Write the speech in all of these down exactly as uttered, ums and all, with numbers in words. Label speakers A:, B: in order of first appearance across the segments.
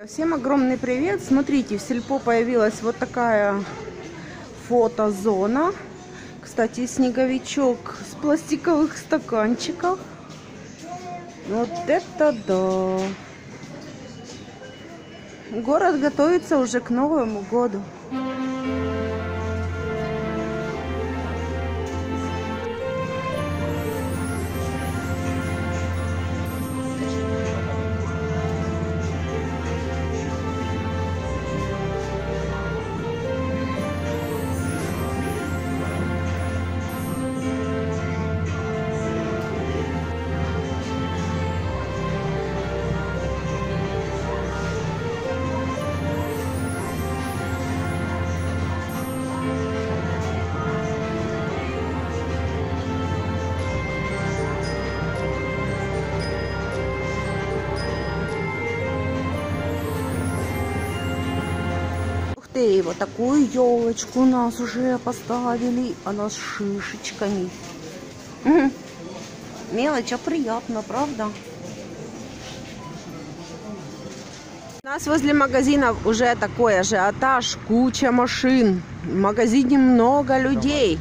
A: Всем огромный привет! Смотрите, в Сельпо появилась вот такая фотозона. Кстати, снеговичок с пластиковых стаканчиков. Вот это да! Город готовится уже к Новому году. И вот такую елочку у нас уже поставили. Она с шишечками. Угу. Мелочь, а приятно, правда? У нас возле магазинов уже такой ажиотаж, куча машин. В магазине много людей.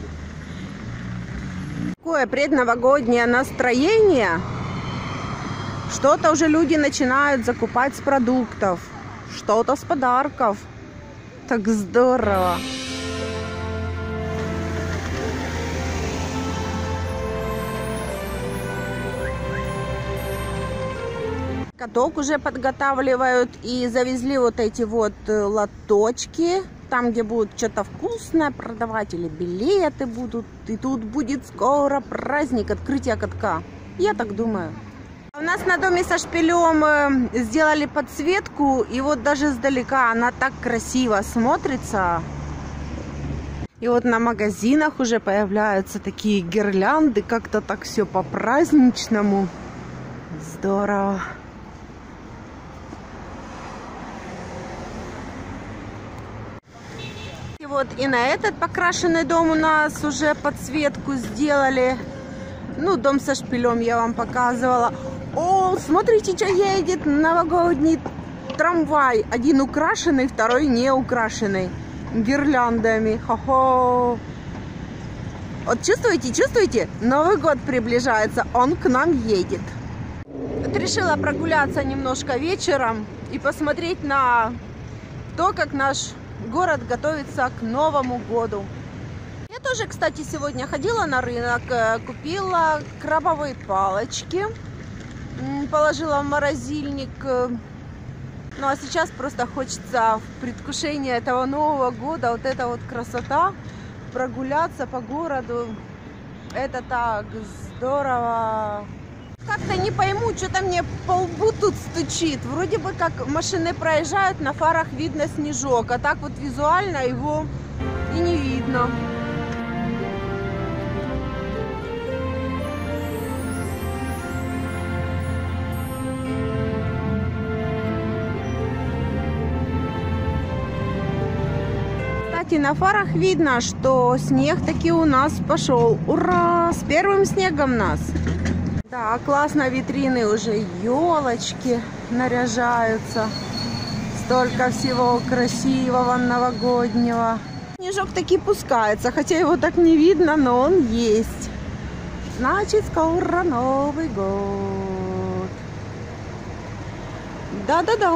A: Такое предновогоднее настроение. Что-то уже люди начинают закупать с продуктов, что-то с подарков. Так здорово! Каток уже подготавливают и завезли вот эти вот лоточки, там где будут что-то вкусное продавать или билеты будут. И тут будет скоро праздник открытия катка. Я так думаю. У нас на доме со шпилем сделали подсветку, и вот даже издалека она так красиво смотрится. И вот на магазинах уже появляются такие гирлянды, как-то так все по-праздничному. Здорово. И вот и на этот покрашенный дом у нас уже подсветку сделали. Ну, дом со шпилем я вам показывала. О, смотрите, что едет новогодний трамвай. Один украшенный, второй не украшенный. Гирляндами. Хо-хо. Вот чувствуете, чувствуете? Новый год приближается, он к нам едет. Вот решила прогуляться немножко вечером и посмотреть на то, как наш город готовится к Новому году. Я тоже, кстати, сегодня ходила на рынок, купила крабовые палочки. Положила в морозильник. Ну а сейчас просто хочется в предвкушении этого Нового года, вот эта вот красота, прогуляться по городу. Это так здорово. Как-то не пойму, что-то мне по лбу тут стучит. Вроде бы как машины проезжают, на фарах видно снежок, а так вот визуально его и не видно. На фарах видно, что снег таки у нас пошел. Ура! С первым снегом нас! Да, классно, витрины уже, елочки наряжаются. Столько всего красивого новогоднего. Снежок таки пускается, хотя его так не видно, но он есть. Значит, скоро Новый год. Да-да-да.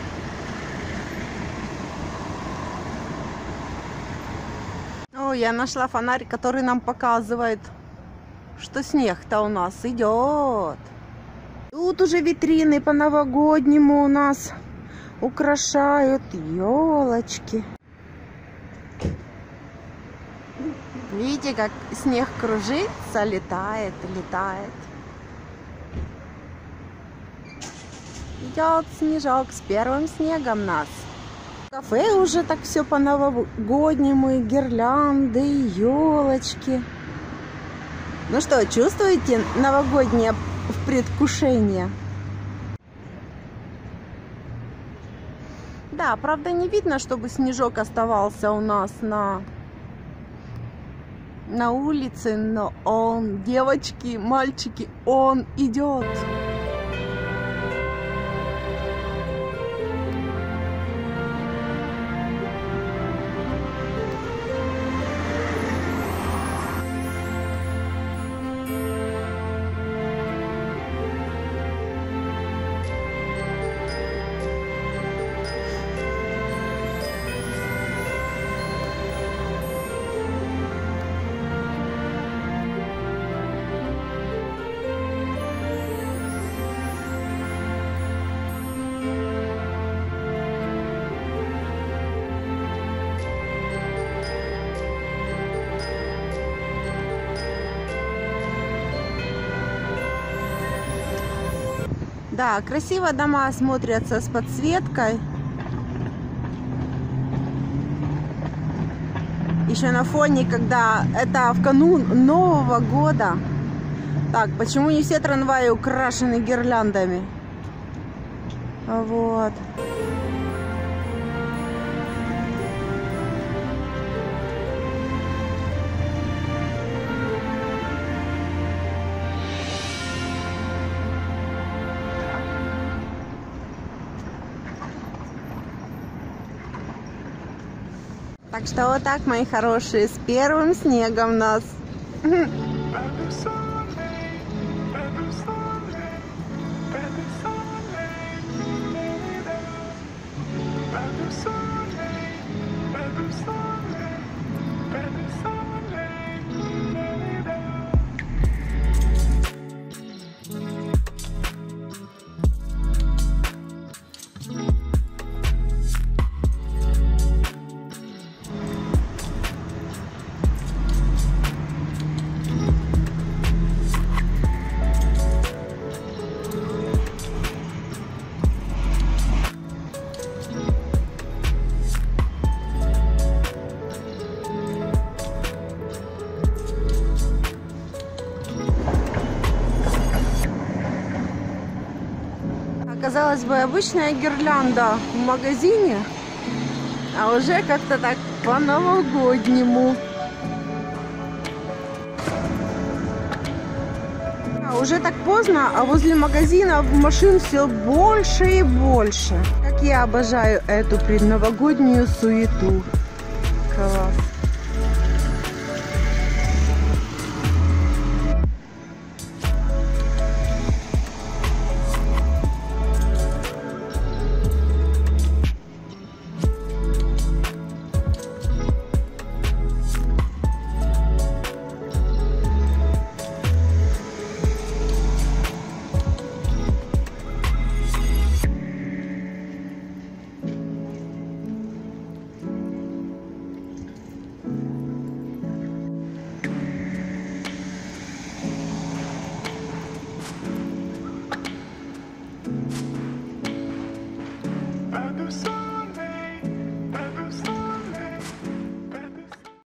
A: О, я нашла фонарь, который нам показывает, что снег-то у нас идет. Тут уже витрины по-новогоднему у нас украшают елочки. Видите, как снег кружится, летает, летает. Идет снежок с первым снегом нас. В кафе уже так все по-новогоднему, и гирлянды, и елочки. Ну что, чувствуете новогоднее в предвкушении? Да, правда не видно, чтобы снежок оставался у нас на, на улице, но он, девочки, мальчики, он идет. Да, красиво дома смотрятся с подсветкой. Еще на фоне, когда это в канун Нового года. Так, почему не все трамваи украшены гирляндами? Вот. Так что вот так, мои хорошие, с первым снегом нас. Казалось бы, обычная гирлянда в магазине, а уже как-то так по-новогоднему. А уже так поздно, а возле магазина машин все больше и больше. Как я обожаю эту предновогоднюю суету. Класс.